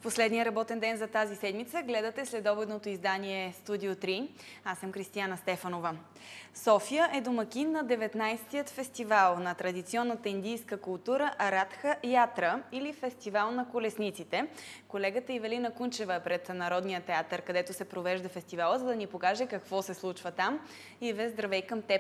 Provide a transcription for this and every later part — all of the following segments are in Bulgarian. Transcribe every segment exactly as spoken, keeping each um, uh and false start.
последния работен ден за тази седмица гледате следобедното издание Студио три. Аз съм Кристияна Стефанова. София е домакин на деветнайсетият фестивал на традиционната индийска култура Аратха Ятра или фестивал на колесниците. Колегата Ивелина Кунчева е пред Народния театър, където се провежда фестивала, за да ни покаже какво се случва там. Иве, здравей към теб!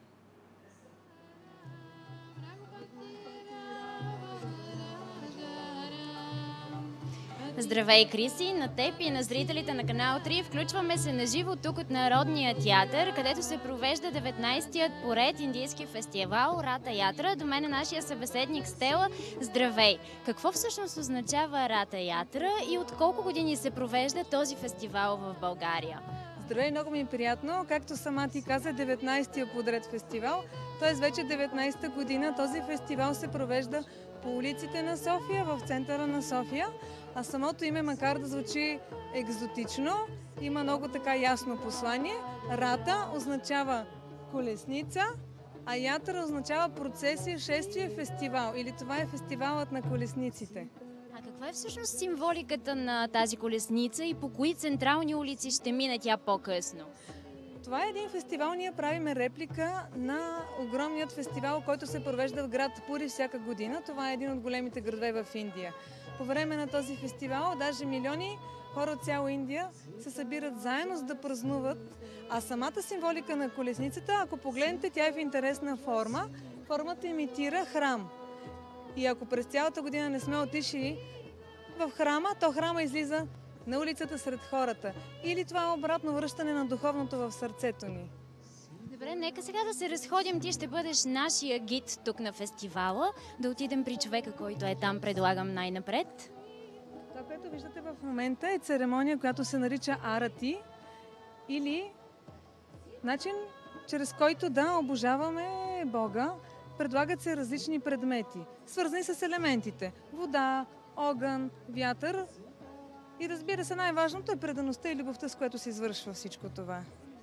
Здравей, Криси! На теб и на зрителите на канал три включваме се на живо тук от Народния театър, където се провежда деветнайсетият поред индийски фестивал Рата Ятра. До мен е нашия събеседник Стела. Здравей! Какво всъщност означава Рата Ятра и от колко години се провежда този фестивал в България? Здравей, много ми е приятно. Както сама ти каза, деветнайсетия подред фестивал, т.е. вече деветнайсета година този фестивал се провежда по улиците на София, в центъра на София. А самото име, макар да звучи екзотично, има много така ясно послание. Рата означава колесница, а Ятра означава процесия, шествие, фестивал. Или това е фестивалът на колесниците. А каква е всъщност символиката на тази колесница и по кои централни улици ще мине тя по-късно? Това е един фестивал, ние правиме реплика на огромният фестивал, който се провежда в град Пури всяка година. Това е един от големите градове в Индия. По време на този фестивал даже милиони хора от цяла Индия се събират заедно, за да празнуват. А самата символика на колесницата, ако погледнете, тя е в интересна форма. Формата имитира храм. И ако през цялата година не сме отишли в храма, то храма излиза на улицата сред хората. Или това е обратно връщане на духовното в сърцето ни. Добре, нека сега да се разходим. Ти ще бъдеш нашия гид тук на фестивала. Да отидем при човека, който е там, предлагам най-напред. Това, което виждате в момента, е церемония, която се нарича Арати, или начин, чрез който да обожаваме Бога. Предлагат се различни предмети, свързани с елементите. Вода, огън, вятър. И разбира се, най-важното е предаността и любовта, с която се извършва всичко това.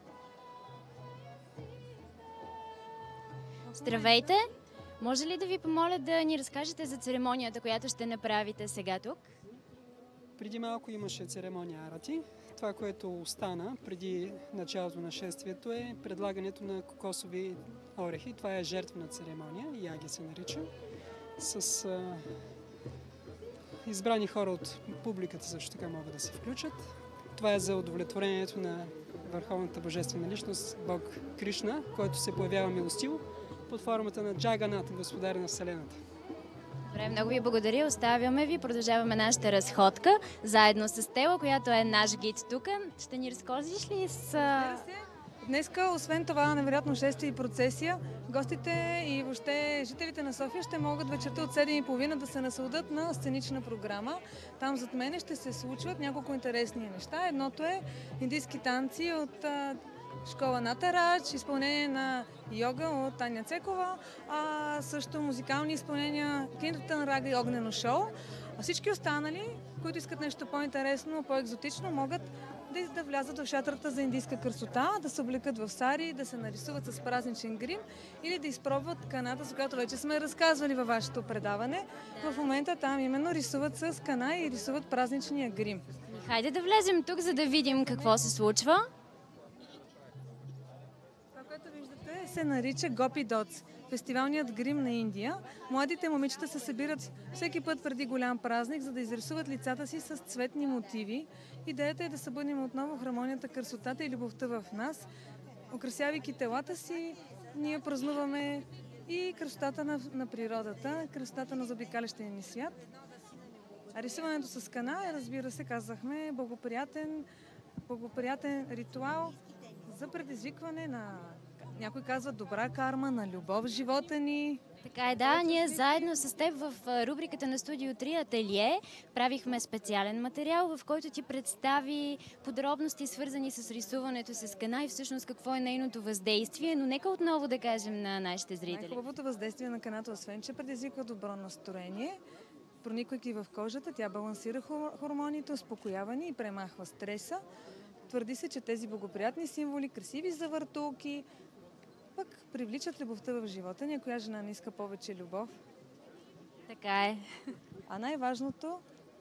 Здравейте! Може ли да ви помоля да ни разкажете за церемонията, която ще направите сега тук? Преди малко имаше церемония Арати. Това, което остана преди началото на шествието, е предлагането на кокосови орехи. Това е жертвена церемония, яги се нарича, с а, избрани хора от публиката също така могат да се включат. Това е за удовлетворението на върховната божествена личност, Бог Кришна, който се появява милостиво под формата на Джаганат, господар на Вселената. Добре, много ви благодаря. Оставяме ви. Продължаваме нашата разходка заедно с Стела, която е наш гид тук. Ще ни разкажеш ли с... Днеска, освен това невероятно шествие и процесия, гостите и въобще жителите на София ще могат вечерта от седем и половина да се насладят на сценична програма. Там зад мене ще се случват няколко интересни неща. Едното е индийски танци от а, школа Натарадж, изпълнение на йога от Таня Цекова, а също музикални изпълнения Кинтъртън Рага и огнено шоу. А всички останали, които искат нещо по-интересно, по-екзотично, могат да, да влязат в шатрата за индийска красота, да се облекат в сари, да се нарисуват с празничен грим или да изпробват каната, за която вече сме разказвали във вашето предаване. Да. В момента там именно рисуват с кана и рисуват празничния грим. Хайде да влезем тук, за да видим какво се случва. Това, което виждате, се нарича Гопи Дотс, фестивалният грим на Индия. Младите момичета се събират всеки път преди голям празник, за да изрисуват лицата си с цветни мотиви. Идеята е да събудим отново хармонията, красотата и любовта в нас. Украсявайки телата си, ние празнуваме и красотата на, на природата, красотата на заобикалящия ни свят. А рисуването с кана е, разбира се, казахме, благоприятен, благоприятен ритуал за предизвикване на, някой казва, добра карма, на любов в живота ни. Така е, да. Ние заедно с теб в рубриката на Студио три Ателие правихме специален материал, в който ти представи подробности, свързани с рисуването с кана и всъщност какво е нейното въздействие. Но нека отново да кажем на нашите зрители. Най-хубавото въздействие на каната, освен че предизвиква добро настроение, прониквайки в кожата, тя балансира хормоните, успокоява ни и премахва стреса. Твърди се, че тези благоприятни символи, красиви завъртулки, пък привличат любовта в живота ни. Коя жена не иска повече любов? Така е. А най-важното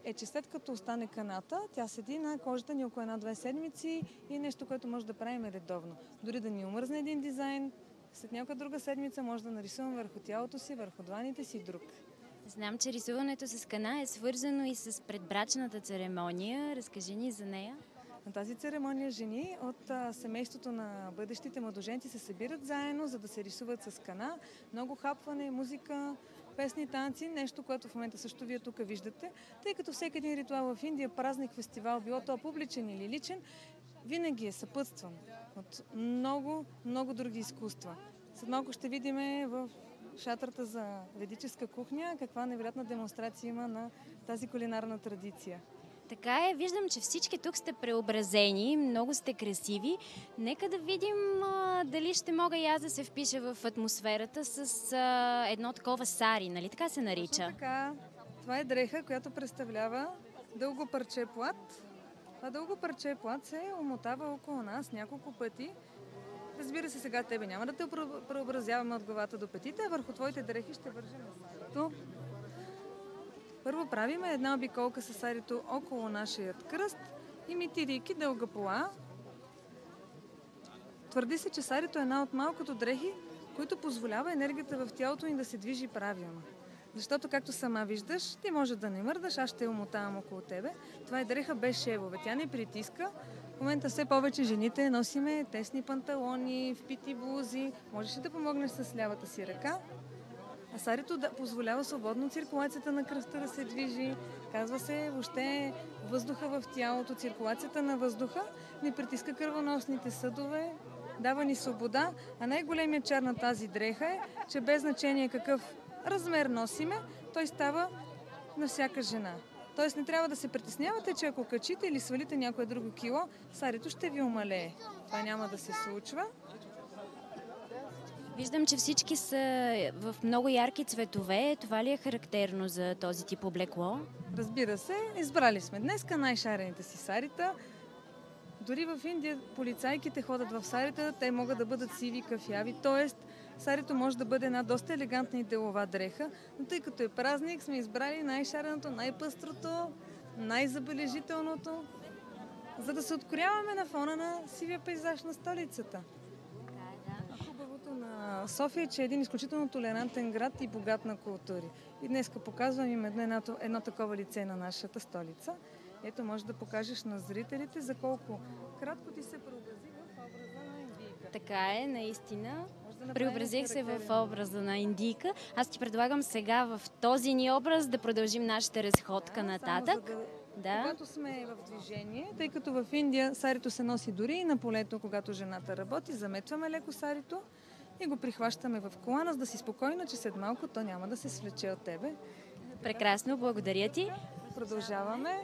е, че след като остане каната, тя седи на кожата ни около една-две седмици и е нещо, което може да правим редовно. Дори да ни омръзне един дизайн, след някоя друга седмица може да нарисувам върху тялото си, върху дланите си и друг. Знам, че рисуването с кана е свързано и с предбрачната церемония. Разкажи ни за нея. На тази церемония жени от а, семейството на бъдещите младоженци се събират заедно, за да се рисуват с кана. Много хапване, музика, песни, танци, нещо, което в момента също вие тук виждате. Тъй като всеки един ритуал в Индия, празник, фестивал, било то публичен или личен, винаги е съпътстван от много, много други изкуства. След малко ще видим в шатрата за ведическа кухня каква невероятна демонстрация има на тази кулинарна традиция. Така е, виждам, че всички тук сте преобразени, много сте красиви. Нека да видим а, дали ще мога и аз да се впиша в атмосферата с а, едно такова сари, нали така се нарича? Точно така. Това е дреха, която представлява дълго парче плат. Това дълго парче плат се омотава около нас няколко пъти. Разбира се, сега тебе няма да те преобразяваме от главата до петите, а върху твоите дрехи ще вържим сарито. Първо правиме една обиколка с сарито около нашия кръст, имитирайки дълга пола. Твърди се, че сарито е една от малкото дрехи, които позволява енергията в тялото ни да се движи правилно. Защото, както сама виждаш, ти може да не мърдаш, аз ще я умотавам около тебе. Това е дреха без шевове. Тя не притиска. В момента все повече жените носиме тесни панталони, впити блузи. Можеш ли да помогнеш с лявата си ръка? А сарито да позволява свободно циркулацията на кръста да се движи. Казва се, въобще въздуха в тялото, циркулацията на въздуха не притиска кръвоносните съдове, дава ни свобода. А най-големият чар на тази дреха е, че без значение какъв размер носиме, той става на всяка жена. Тоест не трябва да се притеснявате, че ако качите или свалите някое друго кило, сарито ще ви умалее. Това няма да се случва. Виждам, че всички са в много ярки цветове. Това ли е характерно за този тип облекло? Разбира се, избрали сме днеска най-шарените си сарита. Дори в Индия полицайките ходят в сарита, те могат да бъдат сиви, кафяви, т.е. сарито може да бъде една доста елегантна и делова дреха, но тъй като е празник, сме избрали най-шареното, най-пъстрото, най-забележителното, за да се открояваме на фона на сивия пейзаж на столицата. Хубавото на София е, че е един изключително толерантен град и богат на култури. И днеска показвам им едно, едно, едно такова лице на нашата столица. Ето, може да покажеш на зрителите за колко кратко ти се преобрази в образа на индийка. Така е, наистина. Да Преобразих се в образа на индийка. Аз ти предлагам сега в този ни образ да продължим нашата разходка да, нататък. Да... Да. Когато сме в движение, тъй като в Индия сарито се носи дори и на полето, когато жената работи, заметваме леко сарито и го прихващаме в колана, за да си спокойна, че след малко то няма да се свлече от тебе. Прекрасно, благодаря ти. Продължаваме.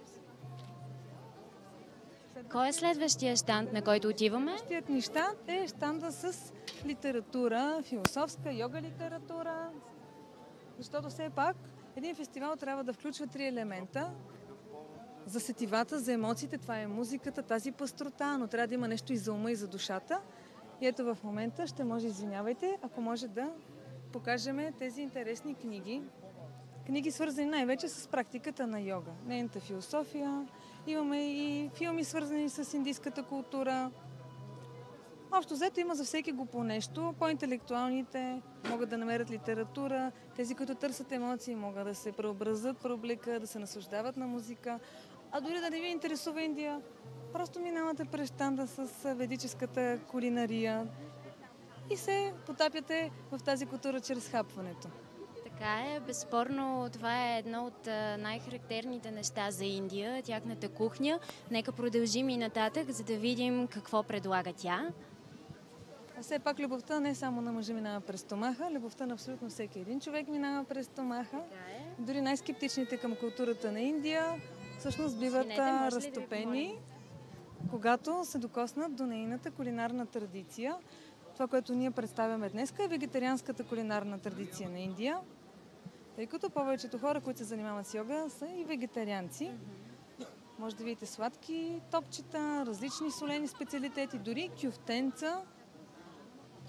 Кой е следващия щанд, на който отиваме? Следващият ни щанд е щанда с литература, философска, йога литература. Защото все пак един фестивал трябва да включва три елемента. За сетивата, за емоциите, това е музиката, тази пъстрота, но трябва да има нещо и за ума, и за душата. И ето в момента ще може, извинявайте, ако може да покажем тези интересни книги. Книги свързани най-вече с практиката на йога, нейната философия. Имаме и филми свързани с индийската култура. Общо взето има за всеки го по нещо. По-интелектуалните могат да намерят литература. Тези, които търсят емоции, могат да се преобразят, преоблека, да се наслаждават на музика. А дори да не ви интересува Индия, просто минавате през щанда с ведическата кулинария и се потапяте в тази култура чрез хапването. Така е, безспорно това е едно от най-характерните неща за Индия, тяхната кухня. Нека продължим и нататък, за да видим какво предлага тя. А все пак любовта не само на мъжа минава през стомаха, любовта на абсолютно всеки един човек минава през стомаха. Е. Дори най-скептичните към културата на Индия всъщност биват Извинете, разтопени, да когато се докоснат до нейната кулинарна традиция. Това, което ние представяме днес, е вегетарианската кулинарна традиция на Индия, тъй като повечето хора, които се занимават с йога, са и вегетарианци. Mm-hmm. Може да видите сладки топчета, различни солени специалитети, дори кюфтенца.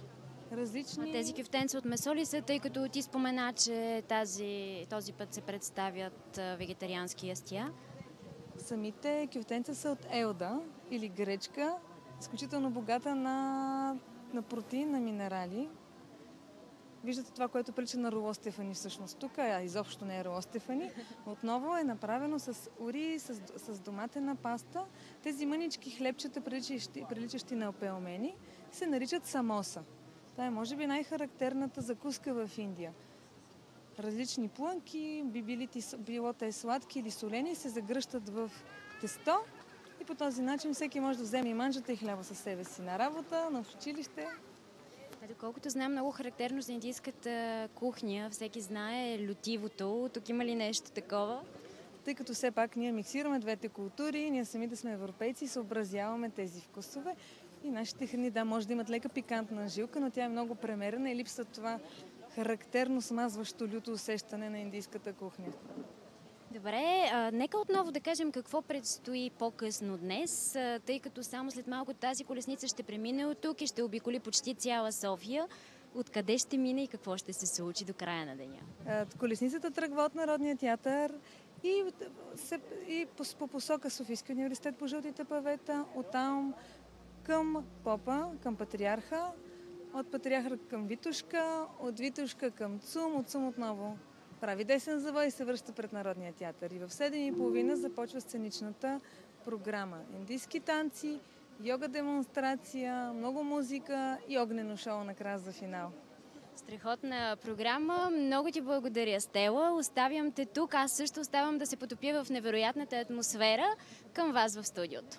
различни... А тези кюфтенца от месо ли са, тъй като ти спомена, че тази, този път се представят а, вегетариански ястия? Самите кюфтенца са от елда или гречка, изключително богата на, на протеин, на минерали. Виждате това, което прилича на роло Стефани всъщност тук, а изобщо не е роло Стефани. Отново е направено с ури, с, с доматена паста. Тези мънички хлебчета, приличащи, приличащи на пелмени, се наричат самоса. Това е, може би, най-характерната закуска в Индия. Различни плънки, би били, било те сладки или солени, се загръщат в тесто и по този начин всеки може да вземе и манджата и хляба със себе си на работа, на училище. Доколкото знам, много характерно за индийската кухня, всеки знае лютивото. Тук има ли нещо такова? Тъй като все пак ние миксираме двете култури, ние самите сме европейци и съобразяваме тези вкусове. И нашите храни, да, може да имат лека пикантна жилка, но тя е много премерена и липсва това характерно смазващо люто усещане на индийската кухня. Добре, а, нека отново да кажем какво предстои по-късно днес, а, тъй като само след малко тази колесница ще премине от тук и ще обиколи почти цяла София. Откъде ще мине и какво ще се случи до края на деня? А, колесницата тръгва от Народния театър и, се, и по, по посока Софийския университет по жълтите павета, оттам към Попа, към Патриарха, от Патриарха към Витошка, от Витошка към ЦУМ, от ЦУМ отново прави десен завой и се връща пред Народния театър. И в седем и половина започва сценичната програма. Индийски танци, йога демонстрация, много музика и огнено шоу накрая за финал. Страхотна програма. Много ти благодаря, Стела. Оставям те тук. Аз също оставам да се потопя в невероятната атмосфера към вас в студиото.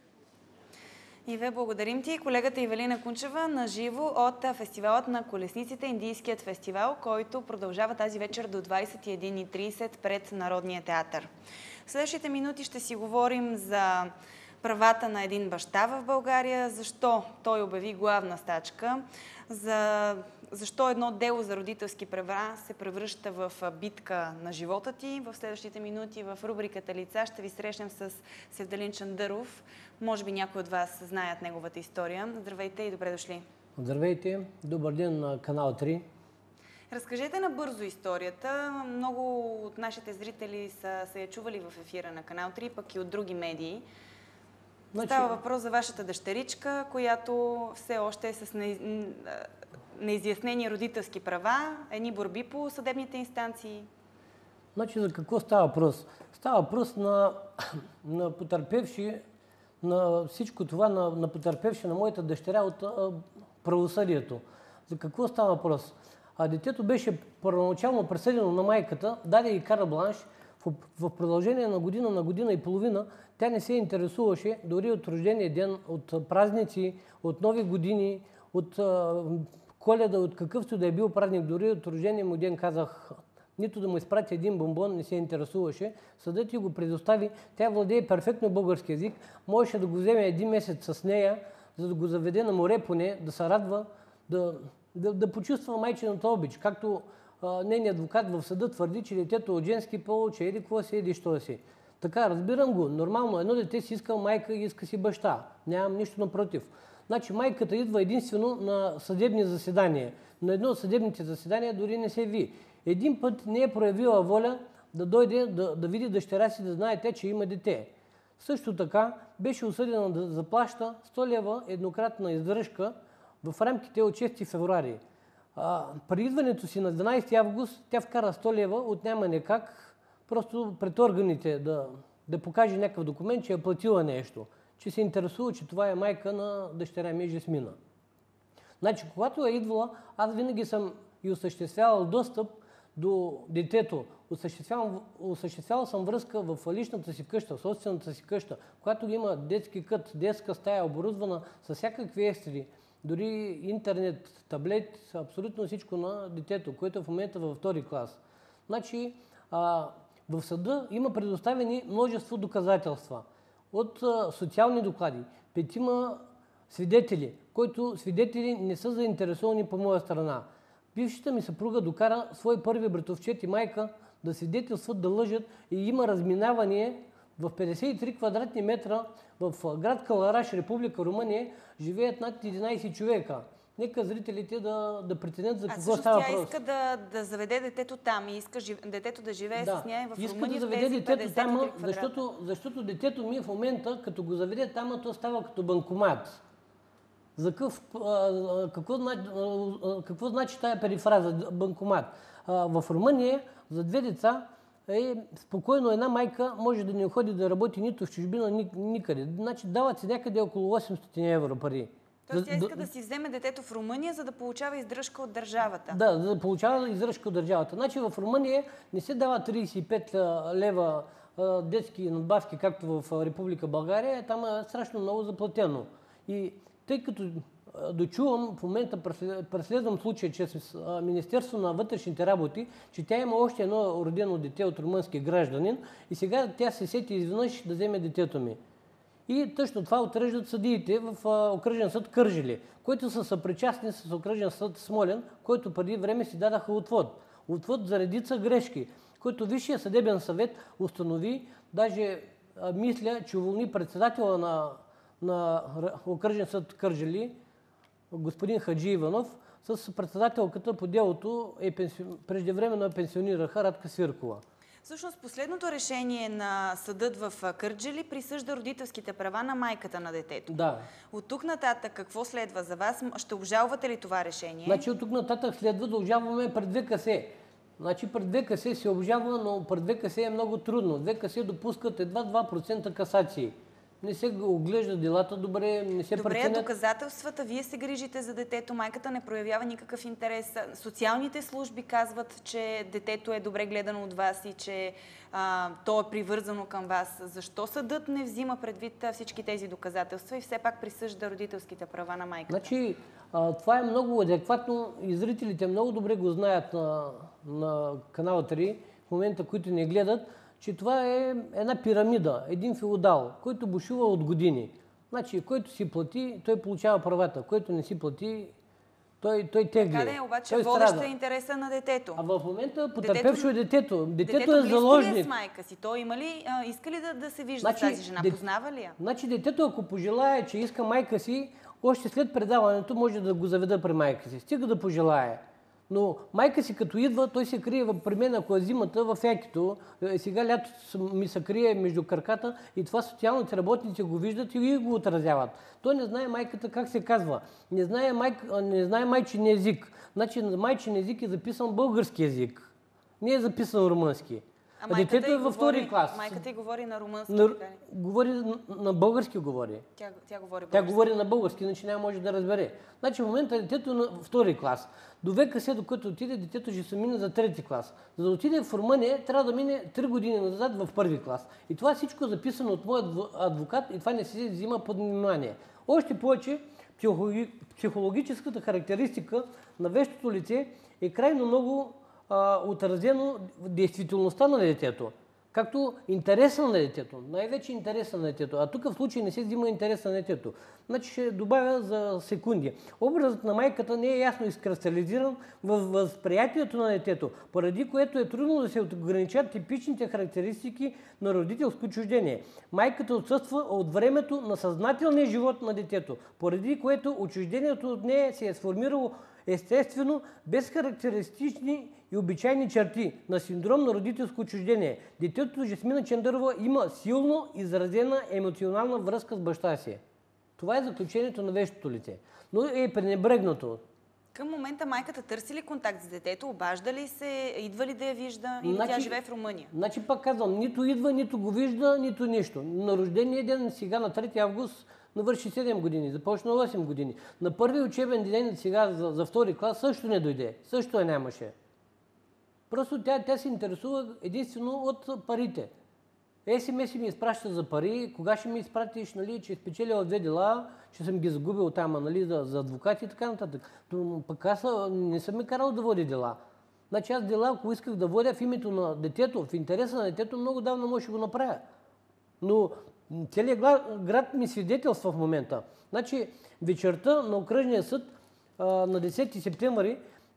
Иве, благодарим ти. Колегата Ивелина Кунчева на живо от фестивалът на колесниците, Индийският фестивал, който продължава тази вечер до двадесет и една и тридесет пред Народния театър. В следващите минути ще си говорим за правата на един баща в България, защо той обяви главна стачка, за защо едно дело за родителски права се превръща в битка на живота ти. В следващите минути в рубриката Лица ще ви срещнем с Севдалин Чандъров. Може би някои от вас знаят неговата история. Здравейте и добре дошли. Здравейте, добър ден на канал три. Разкажете набързо историята. Много от нашите зрители са, са я чували в ефира на канал три, пък и от други медии. Значи... Става въпрос за вашата дъщеричка, която все още е с не... неизяснени родителски права, едни борби по съдебните инстанции. Значи за какво става въпрос? Става въпрос на, на потърпевши, на всичко това, на, на потърпевши на моята дъщеря от а, правосъдието. За какво става въпрос? А детето беше първоначално присъдено на майката, даде и кара бланш. В, в продължение на година, на година и половина тя не се интересуваше дори от рождения ден, от празници, от нови години, от а, Коледа, от какъвто да е бил празник, дори от рождения му ден казах, нито да му изпрати един бомбон, не се интересуваше. Съдът ти го предостави, тя владее перфектно български език, можеше да го вземе един месец с нея, за да го заведе на море поне, да се радва, да, да, да почувства майчината обич. Както а, нейният адвокат в съда твърди, че детето от женски пол, че еди какво си, еди що си. Така, разбирам го, нормално, едно дете си иска майка и иска си баща. Нямам нищо напротив. Значи майката идва единствено на съдебни заседания. На едно от съдебните заседания дори не се ви. Един път не е проявила воля да дойде да, да види дъщеря си, да знаете, че има дете. Също така беше осъдена да заплаща сто лева еднократна издръжка в рамките от шести февруари. А, при идването си на дванадесети август тя вкара сто лева, отнема никак, просто пред органите да, да покаже някакъв документ, че е платила нещо, че се интересува, че това е майка на дъщеря ми Жасмина. Значи, когато е идвала, аз винаги съм и осъществявал достъп до детето. Осъществявал, осъществявал съм връзка в личната си къща, в собствената си къща. Когато има детски кът, детска стая, оборудвана с всякакви екстри, дори интернет, таблет, абсолютно всичко на детето, което е в момента във втори клас. Значи, а, в съда има предоставени множество доказателства. От а, социални доклади, петима свидетели, които свидетели не са заинтересовани по моя страна. Бившата ми съпруга докара свой първи братовчет и майка да свидетелстват, да лъжат и има разминаване в петдесет и три квадратни метра в град Калараш, Република Румъния, живеят над единадесет човека. нека зрителите да, да преценят за А какво всъщност става тя въпрос. иска да, да заведе детето там и иска жив... детето да живее Да. с нея в Иска Румъния да в заведе тези детето петдесет и три там, квадрата. защото, защото детето ми в момента, като го заведе там, то става като банкомат. За къв, а, какво, а, какво значи тая перифраза банкомат? А, в Румъния за две деца е спокойно една майка може да не ходи да работи нито в чужбина, ни, никъде. Значи дават се някъде около осемстотин евро пари. Тоест тя иска да, да си вземе детето в Румъния, за да получава издръжка от държавата. Да, за да получава издръжка от държавата. Значи в Румъния не се дава тридесет и пет лева а, детски надбавки, както в Република България, там е страшно много заплатено. И тъй като дочувам, в момента преследвам случая чрез Министерство на вътрешните работи, че тя има още едно родено дете от румънски гражданин и сега тя се сети изведнъж да вземе детето ми. И точно това отреждат съдиите в окръжен съд Кърджали, които са съпричастни с окръжен съд Смолян, който преди време си дадаха отвод. Отвод за редица грешки, които Висшия съдебен съвет установи, даже а, мисля, че уволни председателя на, на окръжен съд Кърджали, господин Хаджи Иванов, с председателката по делото е пенси... преждевременно е пенсионираха Радка Свиркова. Всъщност последното решение на съдът в Кърджали присъжда родителските права на майката на детето. Да. От тук нататък какво следва за вас? Ще обжалвате ли това решение? Значи от тук нататък следва да обжалваме пред ВКС. Значи пред ВКС се обжалва, но пред ВКС е много трудно. ВКС допускат едва два процента касации. Не се оглежда делата добре, не се Добре, преценят. доказателствата, вие се грижите за детето, майката не проявява никакъв интерес. Социалните служби казват, че детето е добре гледано от вас и че а, то е привързано към вас. Защо съдът не взима предвид всички тези доказателства и все пак присъжда родителските права на майката? Значи, а, това е много адекватно и зрителите много добре го знаят на, на канал три, в момента, които не гледат, че това е една пирамида, един феодал, който бушува от години. Значи, който си плати, той получава правата, който не си плати, той, той тегли. Така да, обаче той водеща страда. е интереса на детето. А в момента потърпевшо е детето. Детето, детето е близко заложник. ли е с майка си? Той има ли, а, иска ли да, да се вижда Значи, с тази жена? дет... Познава ли я? Значи детето, ако пожелае, че иска майка си, още след предаването може да го заведа при майка си. Стига да пожелае. Но майка си като идва, той се крие при мен, ако е зимата, в якито. Сега лятото ми се крие между краката и това социалните работници го виждат и го отразяват. Той не знае майката как се казва. Не знае, майк... не знае майчин език. Значи на майчин език е записан български език. Не е записан румънски. А, а детето е във втори клас. Майката й говори на румънски. На, така ли? говори, на, на български говори. Тя, тя говори Тя български. говори на български, иначе няма може да разбере. Значи в момента детето е на втори клас. До ВКС, докато отиде, детето ще се мине за трети клас. За да отиде в Румъния, трябва да мине три години назад в първи клас. И това всичко е записано от моят адвокат и това не се взима под внимание. Още повече, психологи, психологическата характеристика на вещото лице е крайно много а, отразено в действителността на детето. Както интереса на детето, най-вече интереса на детето. А тук в случай не се взима интереса на детето. Значи ще добавя за секунди. Образът на майката не е ясно изкристализиран в възприятието на детето, поради което е трудно да се ограничат типичните характеристики на родителско отчуждение. Майката отсъства от времето на съзнателния живот на детето, поради което отчуждението от нея се е сформирало естествено, без характеристични и обичайни черти на синдром на родителско отчуждение. Детето Жасмина Чандърова има силно изразена емоционална връзка с баща си. Това е заключението на вещото лице. Но е пренебрегнато. Към момента майката търси ли контакт с детето? Обажда ли се? Идва ли да я вижда? Или Значи- тя живее в Румъния? Значи пак казвам, нито идва, нито го вижда, нито нищо. На рождения ден сега на трети август навърши седем години, започна осем години. На първи учебен ден сега за, за втори клас също не дойде, също я нямаше. Просто тя, тя се интересува единствено от парите. ес-ем-ес ми изпраща за пари, кога ще ми изпратиш, нали, че спечелила две дела, че съм ги загубил там, нали, за, за адвокати и така нататък. Но пък аз не съм ми карал да водя дела. Значи аз дела, ако исках да водя в името на детето, в интереса на детето, много давно може да го направя. Но целият град ми свидетелства в момента. Значи вечерта на окръжния съд а, на десети септември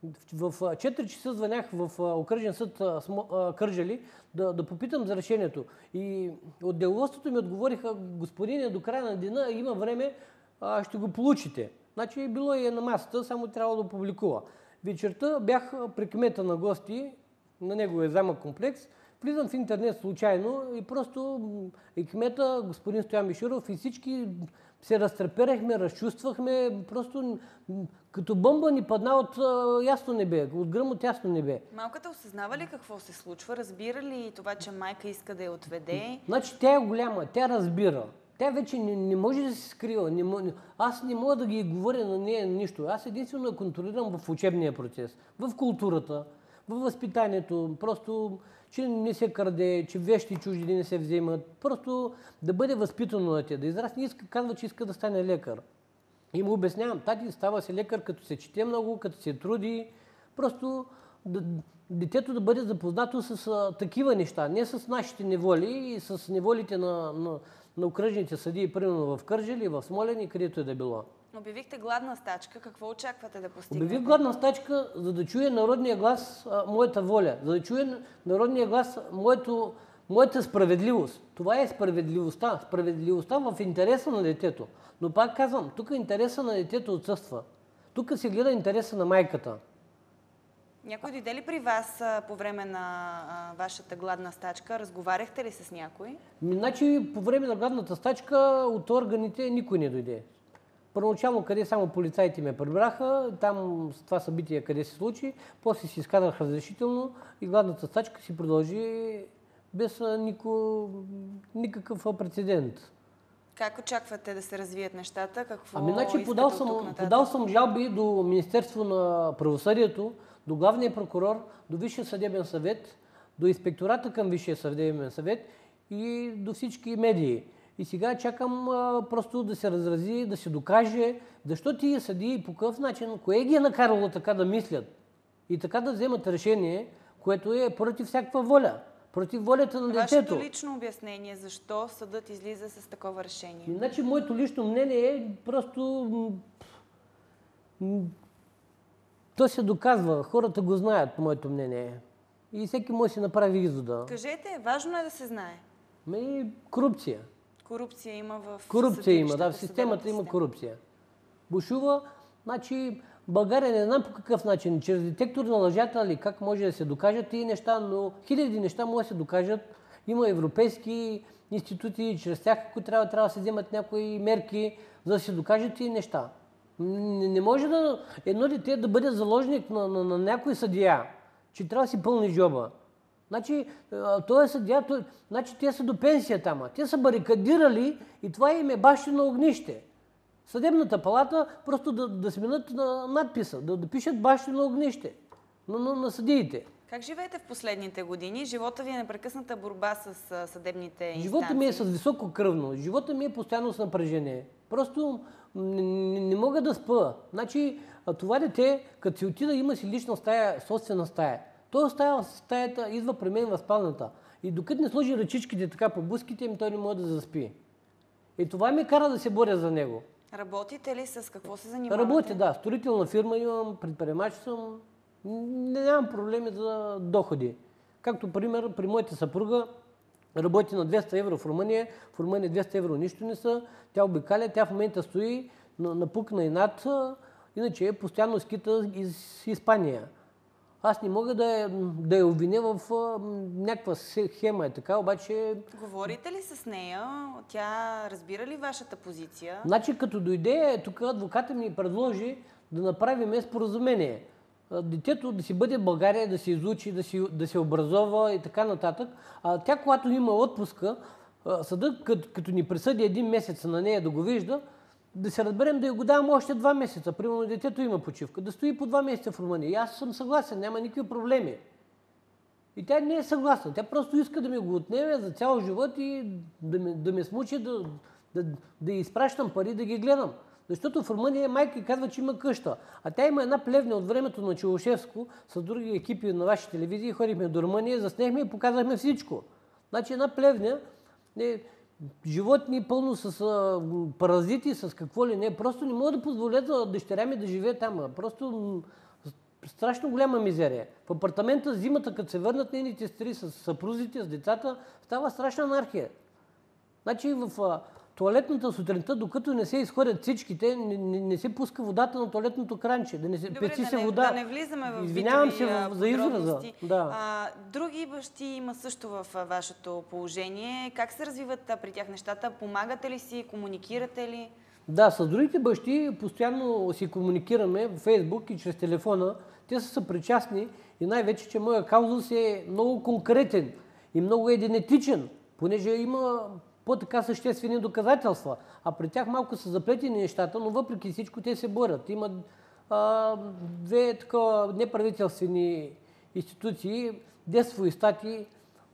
в четири часа звънях в окръжен съд Кърджали да, да попитам за решението. И от деловодството ми отговориха: господине, до края на деня има време, а, ще го получите. Значи било и е на масата, само трябва да публикува. Вечерта бях при кмета на гости, на неговия замък комплекс. Влизам в интернет случайно и просто и кмета, господин Стоян Мишуров и всички се разтреперахме, разчувствахме, просто като бомба ни падна от ясно небе, от гръм от ясно небе. Малката осъзнава ли какво се случва? Разбира ли това, че майка иска да я отведе? Значи тя е голяма, тя разбира. Тя вече не, не може да се скрива. Не, не, аз не мога да ги говоря на нея нищо. Аз единствено я контролирам в учебния процес, в културата, в възпитанието. Просто, че не се краде, че вещи чужди не се вземат. Просто да бъде възпитано на те. Да израсне, иска, казва, че иска да стане лекар. И му обяснявам, тати, става се лекар, като се чете много, като се труди. Просто да, детето да бъде запознато с а, такива неща, не с нашите неволи и с неволите на, на, на окръжните съдии, примерно в Кърджали, в Смолян и където е да било. Обявихте гладна стачка. Какво очаквате да постигнете? Обявих гладна стачка, за да чуе народния глас а, моята воля, за да чуе народния глас моето, моята справедливост. Това е справедливостта. Справедливостта в интереса на детето. Но пак казвам, тук интереса на детето отсъства. Тук се гледа интереса на майката. Някой дойде ли при вас а, по време на а, вашата гладна стачка? Разговаряхте ли с някой? Значи по време на гладната стачка от органите никой не дойде. Първоначално къде само полицаите ме прибраха, там с това събитие къде се случи, после си изказах разрешително и гладната стачка си продължи без нико, никакъв прецедент. Как очаквате да се развият нещата? Какво Ами, значи, искате подал от съм, тук нататък? подал съм жалби до Министерство на правосъдието, до главния прокурор, до Висшия съдебен съвет, до инспектората към Висшия съдебен съвет и до всички медии. И сега чакам а, просто да се разрази, да се докаже, защо тия съдии и по какъв начин, кое ги е накарало така да мислят и така да вземат решение, което е против всякаква воля, против волята на детето. Вашето лично обяснение, защо съдът излиза с такова решение? Значи, моето лично мнение е просто... То се доказва, хората го знаят, моето мнение. И всеки може да си направи извода. Кажете, важно е да се знае. Ами, корупция. Корупция има в Корупция има, да, в съдилищата, системата има съдебната корупция. Бушува, значи, България не знам по какъв начин, чрез детектор на лъжата ли, как може да се докажат тези неща, но хиляди неща може да се докажат. Има европейски институти, чрез тях, ако трябва, трябва да се вземат някои мерки, за да се докажат тези неща. Не, не може да едно дете да бъде заложник на, на, на някой съдия, че трябва да си пълни джоба. Значи, той е съдия, той, значи те са до пенсия там. Те са барикадирали и това им е бащино огнище. Съдебната палата просто да, да сменят на надписа, да, да пишат бащино огнище на, на, на съдиите. Как живеете в последните години? Живота ви е непрекъсната борба с а, съдебните инстанции. Живота ми е с високо кръвно. Живота ми е постоянно с напрежение. Просто не, не, не мога да спа. Значи, това дете, като си отида, има си лична стая, собствена стая. Той остава в стаята, идва при мен в спалната. И докато не сложи ръчичките така по буските им, той не може да заспи. И това ме кара да се боря за него. Работите ли? С какво се занимавате? Работя, да. Строителна фирма имам, предприемач съм. Не нямам проблеми за доходи. Както пример, при моята съпруга работи на двеста евро в Румъния. В Румъния двеста евро нищо не са. Тя обикаля, тя в момента стои на, на пукна и над. Иначе е постоянно скита из Испания. Аз не мога да я, да я обвиня в а, някаква схема, е така, обаче... Говорите ли с нея? Тя разбира ли вашата позиция? Значи, като дойде, тук адвоката ми предложи да направим споразумение. Детето да си бъде в България, да се изучи, да, си, да се образова и така нататък. А тя, когато има отпуска, съдът, като, като ни присъди един месец на нея да го вижда, да се разберем да я го давам още два месеца. Примерно детето има почивка. Да стои по два месеца в Румъния. И аз съм съгласен, няма никакви проблеми. И тя не е съгласна. Тя просто иска да ми го отнеме за цял живот и да ме, да ме смучи, да, да, да изпращам пари, да ги гледам. Защото в Румъния майка казва, че има къща. А тя има една плевня от времето на Челушевско с други екипи на вашите телевизии. Ходихме до Румъния, заснехме и показахме всичко. Значи една плевня е животни пълно с а, паразити, с какво ли не. Просто не мога да позволя за дъщеря ми да живее там. Просто страшно голяма мизерия. В апартамента зимата, като се върнат нейните сестри с съпрузите, с децата, става страшна анархия. Значи в, тоалетната сутринта, докато не се изходят всичките, не, не, не се пуска водата на тоалетното кранче, да не се Добре, печи да се не, вода. да не влизаме в Извинявам битови се в, за израза. подробности. Да. А, други бащи има също в а, вашето положение. Как се развиват а, при тях нещата? Помагате ли си? Комуникирате ли? Да, с другите бащи постоянно си комуникираме в Фейсбук и чрез телефона. Те са съпричастни и най-вече, че моя казус е много конкретен и много идентичен, понеже има по-така съществени доказателства. А при тях малко са заплетени нещата, но въпреки всичко те се борят. Има а, две така неправителствени институции, детство и стати,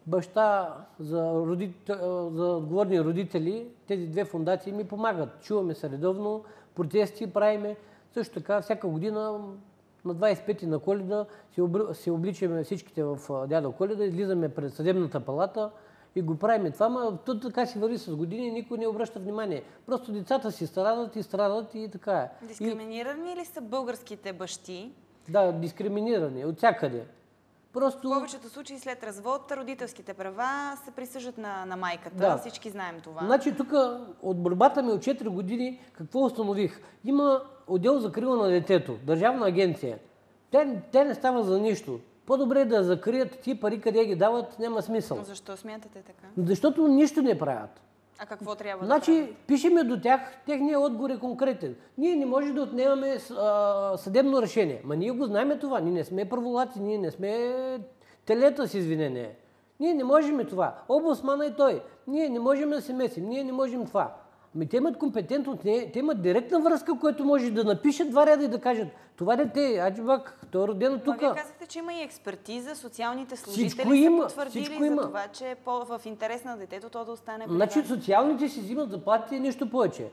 баща за, родител, за отговорни родители, тези две фондации ми помагат. Чуваме се редовно, протести правиме. Също така, всяка година на двадесет и пети на Коледа се обличаме всичките в дядо Коледа, излизаме пред съдебната палата и го правим това, но то така си върви с години и никой не обръща внимание. Просто децата си страдат и страдат и така е. Дискриминирани ли са българските бащи? Да, дискриминирани от всякъде. Просто... В повечето случаи след развод родителските права се присъждат на, на майката. Да. Всички знаем това. Значи тук от борбата ми от четири години какво установих? Има отдел за закрила на детето, държавна агенция. Те, те не става за нищо. По-добре да закрият ти пари, къде ги дават, няма смисъл. Но защо смятате така? Защото нищо не правят. А какво трябва Значи, да правят? пишеме до тях, техният отговор е конкретен. Ние не можем да отнемаме а, съдебно решение. Ма ние го знаем това. Ние не сме първолаци, ние не сме телета с извинение. Ние не можем това. Областмана и той. Ние не можем да се месим, ние не можем това. Ами те имат компетентност, те имат директна връзка, която може да напишат два реда и да кажат: това дете, аджибак, той е родено тук. Вие казахте, че има и експертиза, социалните служители Всичко са има, потвърдили всичко за има. това, че е по- в интерес на детето то да остане при Значи вас. социалните си взимат заплатите и нищо повече.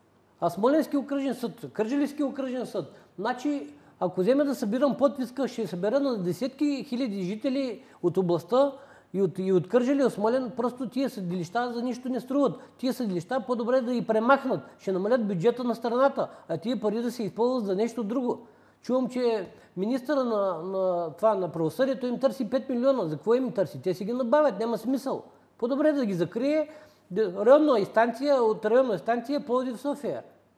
А Смоленски окръжен съд, Кърджалийски окръжен съд. Значи, ако вземе да събирам подписка, ще събера на десетки хиляди жители от областта и от, и от Кърджали, и от Смолен. Просто тия съдилища за нищо не струват. Тия съдилища по-добре да ги премахнат. Ще намалят бюджета на страната, а тия пари да се използват за нещо друго. Чувам, че министъра на, на, това, на правосъдието им търси пет милиона. За какво им търси? Те си ги набавят, няма смисъл. По-добре да ги закрие районна инстанция от районна инстанция Пловдив в София.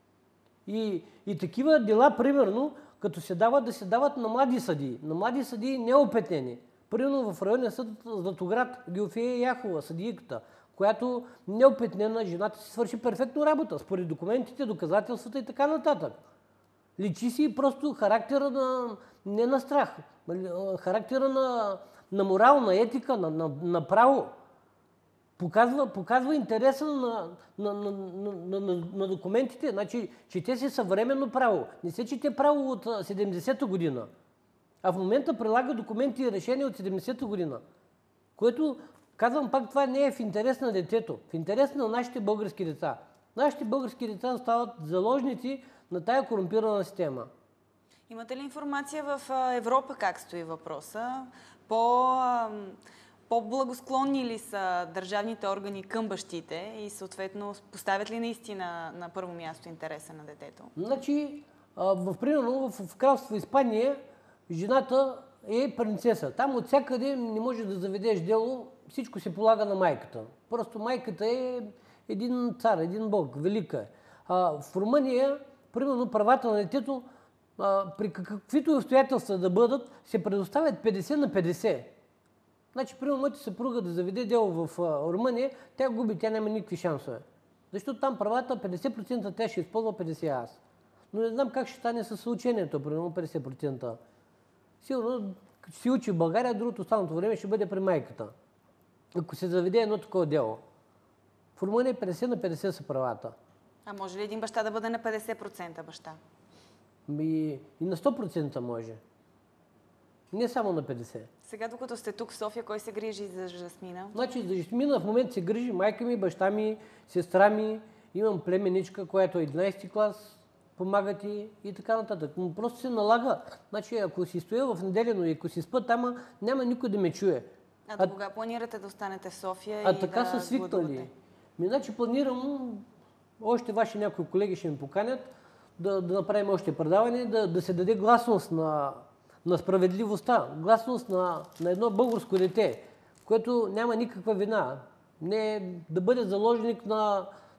И, и такива дела, примерно, като се дават, да се дават на млади съдии. На млади съдии неопетнени. Примерно в районния съд Златоград, Геофия Яхова, съдийката, която неопетнена, жената си свърши перфектно работа, според документите, доказателствата и така нататък. Личи си просто характера на, не на страх, характера на, на морал, на етика, на, на, на право. Показва, показва интереса на, на, на, на, на, на документите. Значи, чете се съвременно право. Не се чете право от седемдесета година. А в момента прилага документи и решения от седемдесета година. Което, казвам пак, това не е в интерес на детето. В интерес на нашите български деца. Нашите български деца стават заложници на тая корумпирана система. Имате ли информация в Европа как стои въпроса? По, по-благосклонни ли са държавните органи към бащите и съответно поставят ли наистина на първо място интереса на детето? Значи, в, примерно в, в кралство Испания жената е принцеса. Там от всякъде не можеш да заведеш дело, всичко се полага на майката. Просто майката е един цар, един бог, велика е. А, в Румъния, примерно, правата на детето, а, при каквито обстоятелства да бъдат, се предоставят петдесет на петдесет. Значи, примерно, моята съпруга да заведе дело в а, Румъния, тя губи, тя няма никакви шансове. Защото там правата петдесет процента тя ще използва, петдесет аз. Но не знам как ще стане с учението, примерно петдесет процента. Сигурно, като си учи в България, другото останалото време ще бъде при майката. Ако се заведе едно такова дело. В Румъния петдесет на петдесет са правата. А може ли един баща да бъде на петдесет процента баща? И, и на сто процента може. Не само на петдесет. Сега, докато сте тук в София, кой се грижи за Жасмина? Значи за Жасмина в момента се грижи майка ми, баща ми, сестра ми. Имам племеничка, която е единадесети клас, помага ти и така нататък. Но просто се налага. Значи, ако си стоя в неделено и ако си спа там, няма никой да ме чуе. А, а до кога планирате да останете в София а и така да са свикнали. Ми, значи планирам, още ваши някои колеги ще ми поканят, да, да направим още предаване, да, да се даде гласност на, на справедливостта, гласност на, на едно българско дете, което няма никаква вина. Не да бъде заложник на,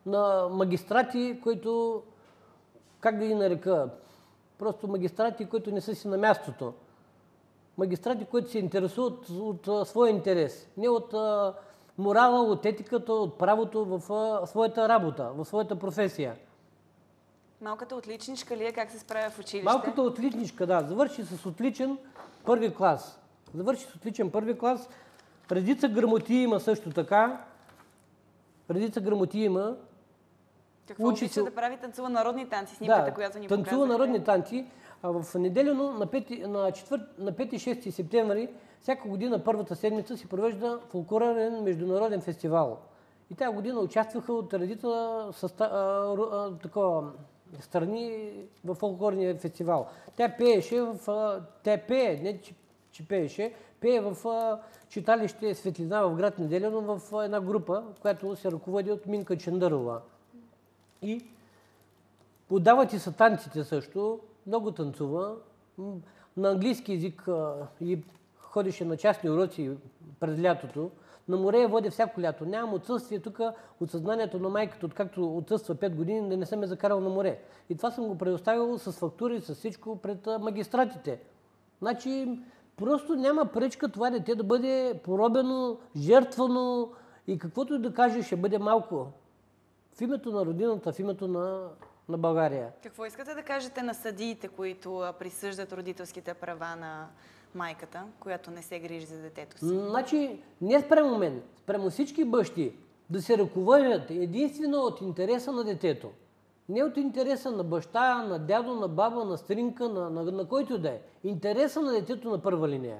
на магистрати, които, как да ги нарека, просто магистрати, които не са си на мястото. Магистрати, които се интересуват от, от своя интерес, не от а, морала, от етиката, от правото в а, своята работа, в своята професия. Малката отличничка ли е? Как се справя в училище? Малката отличничка, да. Завърши с отличен първи клас. Завърши с отличен първи клас. Редица грамоти има също така. Редица грамоти има. Какво Учи обича се... да прави? Танцува народни танци, снимката, да, която ни танцува показахте. народни танци. А в неделено на пети и шести септември всяка година първата седмица се провежда фолклорен международен фестивал. И тази година участваха от редица съста... а, а, такова, страни в фолклорния фестивал. Тя пееше в... А, тя пее, не че, че пееше, пее в а, читалище Светлина в град Неделено в а, една група, която се ръководи от Минка Чандарова. И отдават и са танците също. Много танцува. На английски език а, и ходеше на частни уроци през лятото. На море я води всяко лято. Нямам отсъствие тук от съзнанието на майката, откакто отсъства пет години, да не съм ме закарал на море. И това съм го предоставил с фактури, с всичко пред а, магистратите. Значи просто няма пречка това дете да бъде поробено, жертвано и каквото и да каже, ще бъде малко. В името на родината, в името на, на България. Какво искате да кажете на съдиите, които присъждат родителските права на майката, която не се грижи за детето си? Значи, не спрямо мен, спрямо всички бащи да се ръководят единствено от интереса на детето. Не от интереса на баща, на дядо, на баба, на стринка, на, на, на който да е. Интереса на детето на първа линия.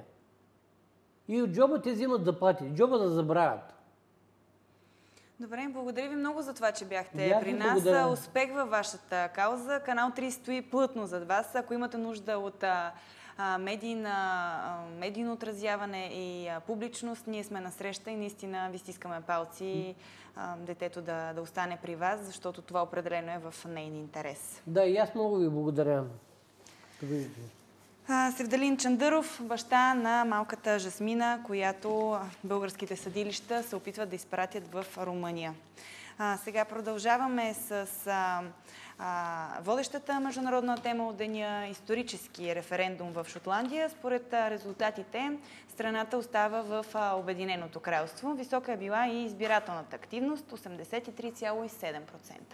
И от джоба те взимат заплати, джоба да забравят. Добре, благодаря ви много за това, че бяхте Я при ви нас. благодаря. Успех във вашата кауза. Канал три стои плътно зад вас. Ако имате нужда от а, а, медийна, а, медийно отразяване и а, публичност, ние сме на среща и наистина ви стискаме палци а, детето да, да остане при вас, защото това определено е в нейн интерес. Да, и аз много ви благодаря. Севдалин Чандъров, баща на малката Жасмина, която българските съдилища се опитват да изпратят в Румъния. А, сега продължаваме с а, а, водещата международна тема от деня – исторически референдум в Шотландия. Според а, резултатите, страната остава в а, Обединеното кралство. Висока е била и избирателната активност – осемдесет и три цяло и седем процента.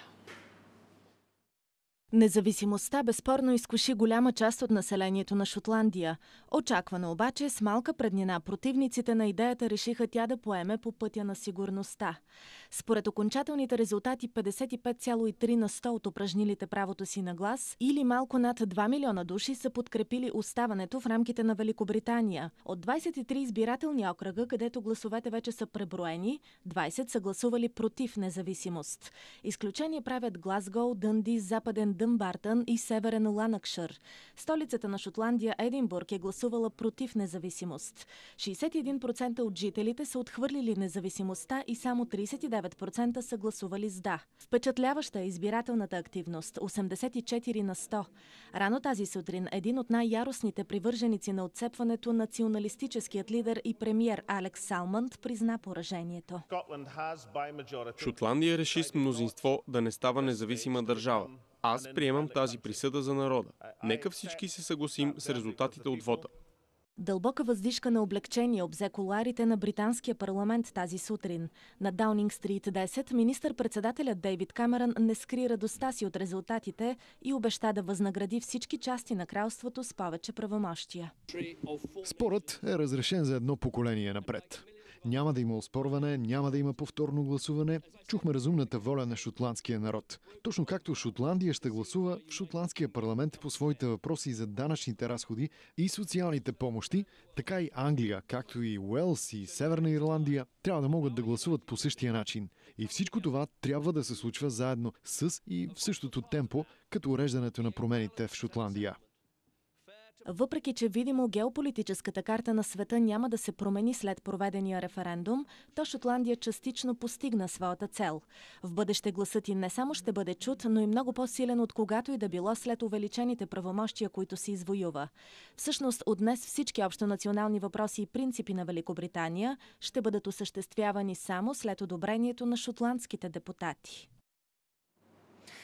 Независимостта безспорно изкуши голяма част от населението на Шотландия. Очаквано обаче, с малка преднина противниците на идеята решиха тя да поеме по пътя на сигурността. Според окончателните резултати, петдесет и пет цяло и три на сто от упражнилите правото си на глас или малко над два милиона души са подкрепили оставането в рамките на Великобритания. От двадесет и три избирателни окръга, където гласовете вече са преброени, двадесет са гласували против независимост. Изключение правят Глазгоу, Дънди, Западен Дънбартън и Северен Ланакшир. Столицата на Шотландия, Единбург, е гласувала против независимост. шейсет и един процента от жителите са отхвърлили независимостта и само тридесет и девет процента са гласували с да. Впечатляваща е избирателната активност – осемдесет и четири на сто. Рано тази сутрин един от най-яростните привърженици на отцепването, националистическият лидер и премиер Алекс Салмънд, призна поражението. Шотландия реши с мнозинство да не става независима държава. Аз приемам тази присъда за народа. Нека всички се съгласим с резултатите от вота. Дълбока въздишка на облегчение обзе кулоарите на британския парламент тази сутрин. На Даунинг Стрит десет министър-председателят Дейвид Камерън не скри радостта си от резултатите и обеща да възнагради всички части на кралството с повече правомощия. Спорът е разрешен за едно поколение напред. Няма да има оспорване, няма да има повторно гласуване. Чухме разумната воля на шотландския народ. Точно както Шотландия ще гласува в шотландския парламент по своите въпроси за данъчните разходи и социалните помощи, така и Англия, както и Уелс и Северна Ирландия, трябва да могат да гласуват по същия начин. И всичко това трябва да се случва заедно с и в същото темпо, като уреждането на промените в Шотландия. Въпреки че видимо геополитическата карта на света няма да се промени след проведения референдум, то Шотландия частично постигна своята цел. В бъдеще гласът им не само ще бъде чут, но и много по-силен от когато и да било след увеличените правомощия, които се извоюва. Всъщност, от днес всички общонационални въпроси и принципи на Великобритания ще бъдат осъществявани само след одобрението на шотландските депутати.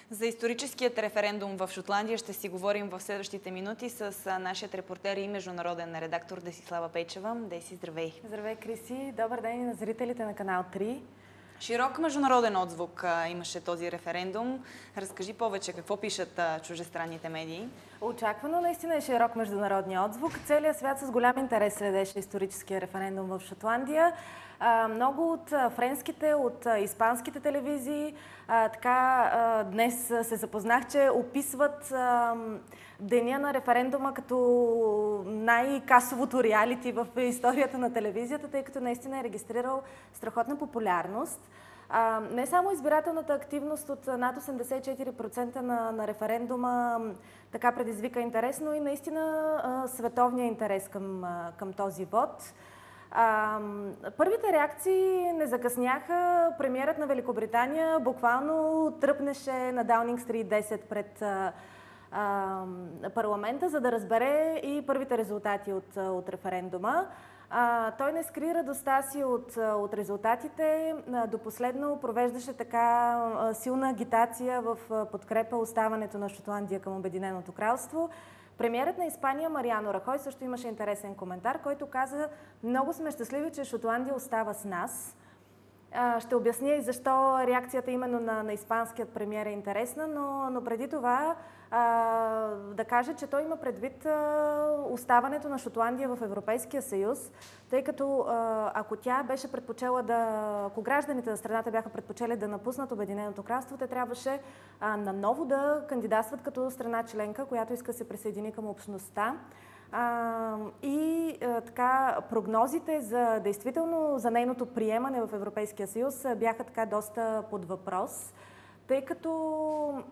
За историческият референдум в Шотландия ще си говорим в следващите минути с нашият репортер и международен редактор Десислава Пейчева. Деси, здравей! Здравей, Криси! Добър ден и на зрителите на канал три. Широк международен отзвук а, имаше този референдум. Разкажи повече какво пишат а, чужестранните медии. Очаквано наистина е широк международния отзвук. Целият свят с голям интерес следеше историческия референдум в Шотландия. А, много от а, френските, от а, испанските телевизии а, така а, днес се запознах, че описват а, деня на референдума като най-касовото реалити в историята на телевизията, тъй като наистина е регистрирал страхотна популярност. А, не само избирателната активност от над осемдесет и четири процента на, на референдума така предизвика интерес, но и наистина а, световния интерес към, а, към този вод. А, първите реакции не закъсняха. Премиерът на Великобритания буквално тръпнеше на Даунинг Стрит десет пред а, а, парламента, за да разбере и първите резултати от, от референдума. А, той не скри радостта си от, от резултатите. До последно провеждаше така силна агитация в подкрепа оставането на Шотландия към Обединеното кралство. Премиерът на Испания Мариано Рахой също имаше интересен коментар, който каза: много сме щастливи, че Шотландия остава с нас. А, ще обясня и защо реакцията именно на, на испанският премиер е интересна, но, но преди това а, да кажа, че той има предвид а, оставането на Шотландия в Европейския съюз, тъй като а, ако тя беше предпочела да, ако гражданите на страната бяха предпочели да напуснат Обединеното кралство, те трябваше а, наново да кандидатстват като страна членка, която иска да се присъедини към общността. А, и а, така прогнозите за действително за нейното приемане в Европейския съюз бяха така доста под въпрос, тъй като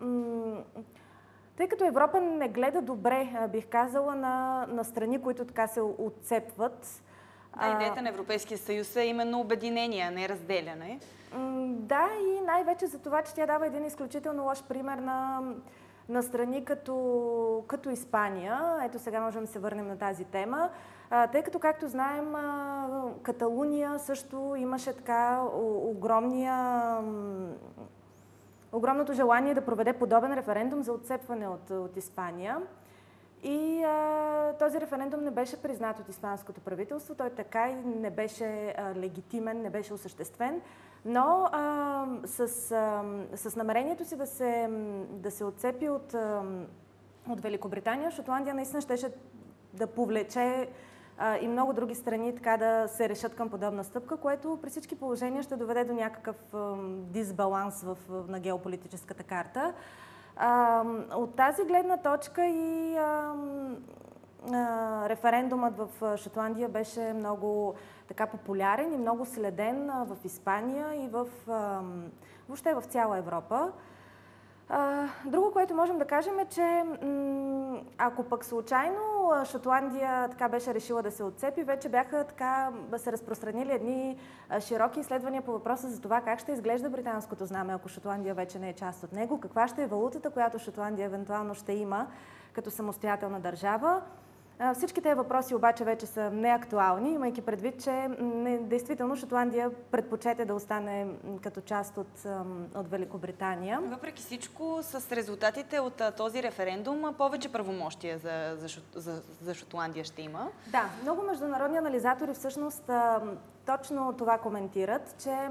тъй като Европа не гледа добре, бих казала, на, на страни, които така се отцепват. Да, идеята на Европейския съюз е именно обединение, а не разделяне. Да, и най-вече за това, че тя дава един изключително лош пример на на страни като, като Испания. Ето сега можем да се върнем на тази тема. А, тъй като, както знаем, а, Каталуния също имаше така огромния, огромното желание да проведе подобен референдум за отцепване от, от Испания. И а, този референдум не беше признат от испанското правителство. Той така и не беше а, легитимен, не беше осъществен. Но а, с, а, с намерението си да се, да се отцепи от, а, от Великобритания, Шотландия наистина щеше да повлече а, и много други страни така да се решат към подобна стъпка, което при всички положения ще доведе до някакъв а, дисбаланс в, на геополитическата карта. А, от тази гледна точка и а, а, референдумът в Шотландия беше много така популярен и много следен а, в Испания и в, а, въобще в цяла Европа. А, друго, което можем да кажем е, че м- ако пък случайно Шотландия така беше решила да се отцепи, вече бяха така се разпространили едни а, широки изследвания по въпроса за това как ще изглежда британското знаме, ако Шотландия вече не е част от него, каква ще е валутата, която Шотландия евентуално ще има като самостоятелна държава. Всички тези въпроси обаче вече са неактуални, имайки предвид, че не, действително Шотландия предпочете да остане като част от, от Великобритания. Въпреки всичко, с резултатите от този референдум, повече правомощия за, за, за, за Шотландия ще има. Да, много международни анализатори всъщност точно това коментират, че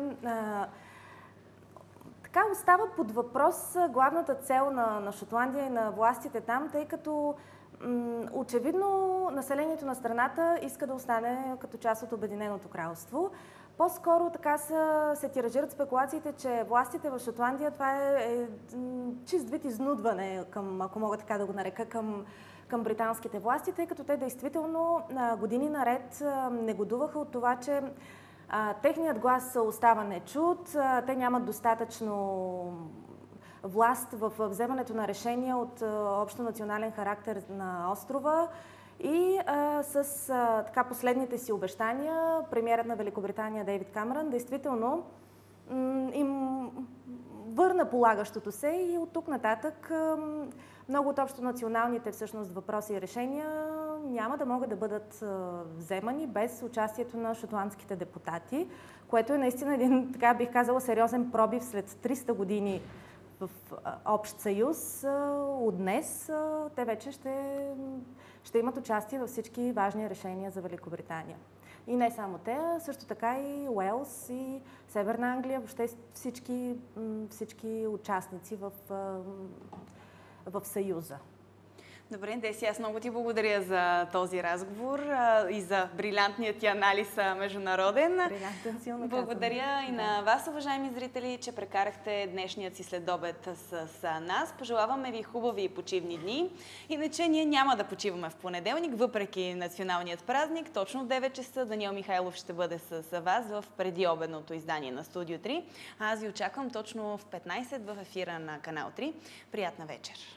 така остава под въпрос главната цел на, на Шотландия и на властите там, тъй като очевидно населението на страната иска да остане като част от Обединеното кралство. По-скоро така са, се тиражират спекулациите, че властите в Шотландия, това е, е чист вид изнудване, към, ако мога така да го нарека, към, към британските власти, тъй като те действително години наред негодуваха от това, че а, техният глас остава нечут, а, те нямат достатъчно власт в вземането на решения от общо национален характер на острова и а, с а, така последните си обещания премиерът на Великобритания Дейвид Камерън действително им върна полагащото се и от тук нататък а, много от общо националните всъщност въпроси и решения няма да могат да бъдат а, вземани без участието на шотландските депутати, което е наистина един, така бих казала, сериозен пробив след триста години в общ съюз, от днес те вече ще, ще имат участие във всички важни решения за Великобритания. И не само те, а също така и Уелс и Северна Англия, въобще всички, всички участници в, в Съюза. Добре, Деси, аз много ти благодаря за този разговор а, и за брилянтният ти анализ международен. Брилянтен, силно Благодаря казвам. и на вас, уважаеми зрители, че прекарахте днешният си следобед с, с нас. Пожелаваме ви хубави и почивни дни. Иначе ние няма да почиваме в понеделник, въпреки националният празник. Точно в девет часа Даниел Михайлов ще бъде с вас в предиобедното издание на Студио три. Аз ви очаквам точно в петнайсет в ефира на Канал три. Приятна вечер!